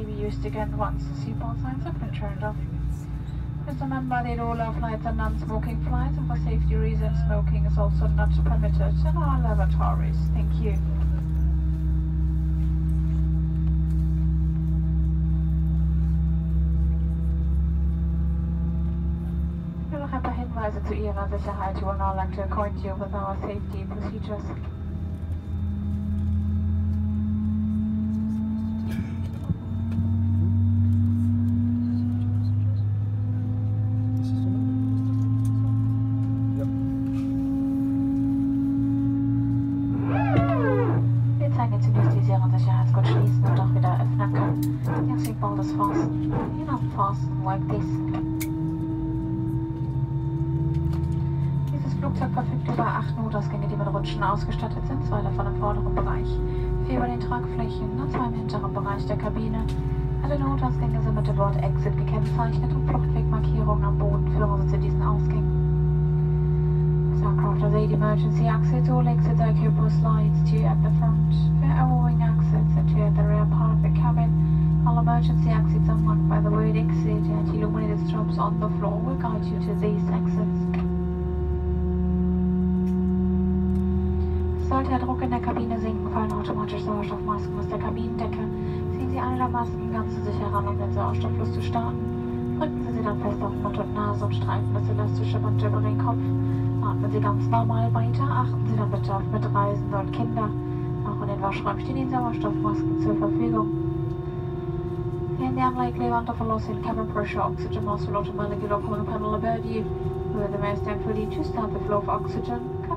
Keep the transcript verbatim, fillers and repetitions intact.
may be used again once the seatbelt signs have been turned off. Please remember that all our flights are non-smoking flights, and for safety reasons smoking is also not permitted in our lavatories. Thank you. Wir noch ein paar Hinweise zu Ihrer Sicherheit. We would now like to acquaint you with our safety procedures. Like this. Dieses Flugzeug verfügt über acht Notausgänge, die mit Rutschen ausgestattet sind, zwei davon im vorderen Bereich, vier über den Tragflächen und zwei im hinteren Bereich der Kabine. Alle Notausgänge sind mit dem Wort Exit gekennzeichnet und Fluchtwegmarkierungen am Boden führen Sie zu diesen Ausgängen. This aircraft has eight emergency exits. All exits are cupola slides, two at the front, four overwing exits and two at the rear part of the cabin. All emergency exits are marked by the word exit, and illuminated strobes on the floor will guide you to these exits. Sollte der Druck in der Kabine sinken, fallen automatisch Sauerstoffmasken aus der Kabinendecke. Ziehen Sie eine der Masken ganz zu sich heran, um den Sauerstofffluss zu starten. Drücken Sie sie dann fest auf Mund und Nase und streifen das elastische Band über den Kopf. Atmen Sie ganz normal weiter. Achten Sie dann bitte auf Mitreisende und Kinder. Auch in den Waschräumen stehen Ihnen Sauerstoffmasken zur Verfügung. In the unlikely event of a loss in cabin pressure, oxygen mask will automatically lock on the panel above you. With the mask then fully to start the flow of oxygen,